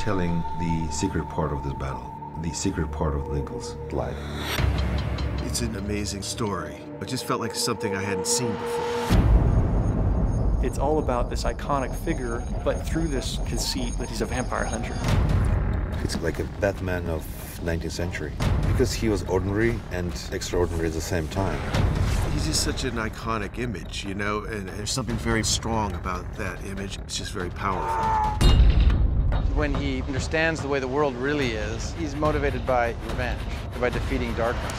telling the secret part of this battle, the secret part of Lincoln's life. It's an amazing story. It just felt like something I hadn't seen before. It's all about this iconic figure, but through this conceit that he's a vampire hunter. It's like a Batman of 19th century, because he was ordinary and extraordinary at the same time. He's just such an iconic image, you know, and there's something very strong about that image. It's just very powerful. When he understands the way the world really is, he's motivated by revenge, by defeating darkness.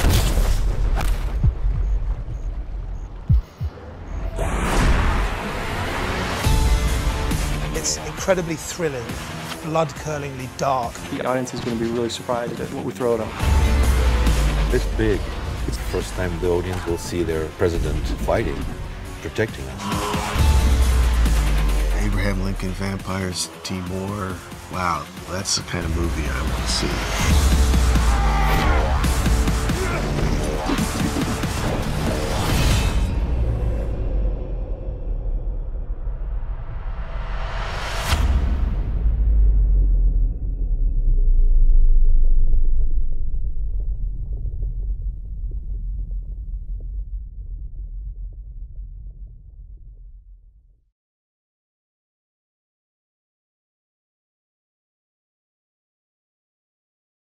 It's incredibly thrilling, blood-curdlingly dark. The audience is going to be really surprised at what we throw at them. It's big. It's the first time the audience will see their president fighting, protecting us. Abraham Lincoln Vampires, Timur. Wow, that's the kind of movie I want to see.